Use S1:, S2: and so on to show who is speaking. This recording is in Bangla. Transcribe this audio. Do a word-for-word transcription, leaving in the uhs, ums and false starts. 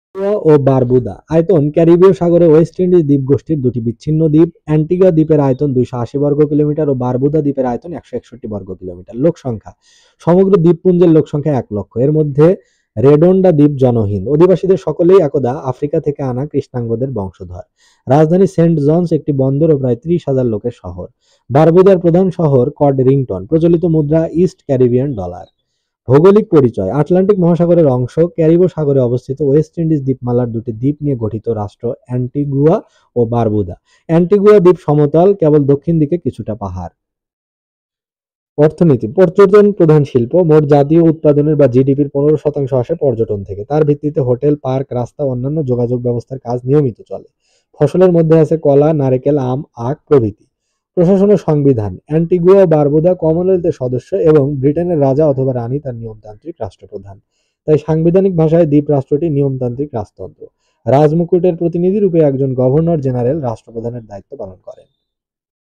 S1: অ্যান্টিগুয়া ও বারবুদা আয়তন ক্যারিবীয় সাগরে ওয়েস্ট ইন্ডিজ দ্বীপগোষ্ঠীর দুটি বিচ্ছিন্ন দ্বীপ। অ্যান্টিগুয়া দ্বীপের আয়তন দুইশো আশি বর্গ কিলোমিটার ও বারবুদা দ্বীপের আয়তন একশো একষট্টি বর্গ কিলোমিটার। লোক সংখ্যা, সমগ্র দ্বীপপুঞ্জের লোক সংখ্যা এক লক্ষ। এর মধ্যে রেডন্ডা দ্বীপ জনহীন। অধিবাসীদের সকলেই একদা আফ্রিকা থেকে আনা কৃষ্ণাঙ্গদের বংশধর। রাজধানী সেন্ট জনস একটি বন্দর ও প্রায় ত্রিশ হাজার লোকের শহর। বারবুদার প্রধান শহর কডরিংটন। প্রচলিত মুদ্রা ইস্ট ক্যারিবিয়ান ডলার। ভৌগোলিক পরিচয়, আটলান্টিক মহাসাগরের অংশ, ক্যারিবো সাগরে অবস্থিত ওয়েস্ট ইন্ডিজ দ্বীপমালার দুটি দ্বীপ নিয়ে গঠিত রাষ্ট্র অ্যান্টিগুয়া ও বারবুদা। অ্যান্টিগুয়া দ্বীপ সমতল, কেবল দক্ষিণ দিকে কিছুটা পাহাড়। অর্থনীতি, পর্যটন প্রধান শিল্প। মোট জাতীয় উৎপাদনের বা জিডিপির পনেরো শতাংশ আসে পর্যটন থেকে। তার ভিত্তিতে হোটেল, পার্ক, রাস্তা ও অন্যান্য যোগাযোগ ব্যবস্থার কাজ নিয়মিত চলে। ফসলের মধ্যে আছে কলা, নারকেল, আম, আখ প্রভৃতি। প্রশাসন ও সংবিধান, অ্যান্টিগুয়া ও বারবুদা কমনওয়েলথের সদস্য এবং ব্রিটেনের রাজা অথবা রানী তার নিয়মতান্ত্রিক রাষ্ট্রপ্রধান। তাই সাংবিধানিক ভাষায় দ্বীপ রাষ্ট্রটি নিয়মতান্ত্রিক রাজতন্ত্র। রাজমুকুটের প্রতিনিধি রূপে একজন গভর্নর জেনারেল রাষ্ট্রপ্রধানের দায়িত্ব পালন করেন।